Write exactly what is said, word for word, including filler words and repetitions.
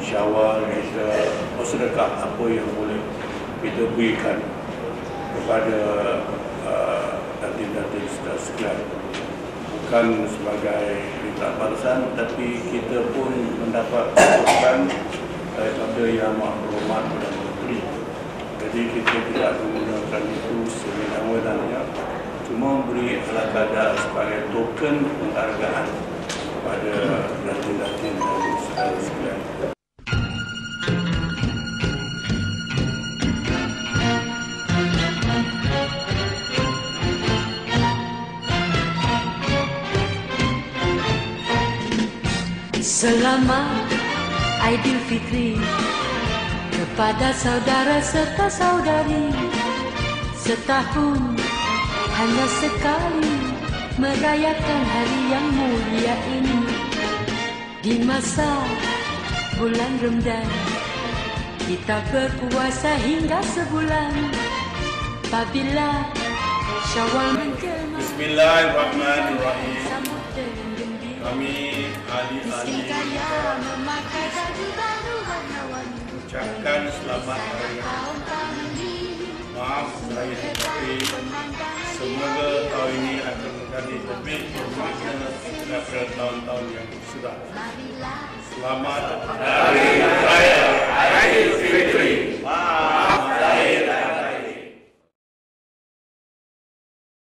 Syawal kita bersedekah apa yang boleh kita berikan kepada datin-datin uh, sekalian, bukan sebagai minta balasan, tapi kita pun mendapat keberkatan daripada Yang Maha Berhormat Perdana Menteri. Jadi kita tidak menggunakan itu sewenang-wenangnya, cuma beri ala kadar sebagai token penghargaan kepada datin-datin dan saudara sekalian. Selamat Aidilfitri kepada saudara serta saudari. Setahun hanya sekali merayakan hari yang mulia ini. Di masa bulan Ramadan kita berpuasa hingga sebulan. Apabila Syawal menjelma, Bismillahirrahmanirrahim. Kami ahli-ahli ucapkan selamat hari raya. Maaf saya tetapi semoga tahun ini akan menjadi lebih bermakna daripada tahun-tahun yang sudah. Selamat Hari Raya Aidilfitri.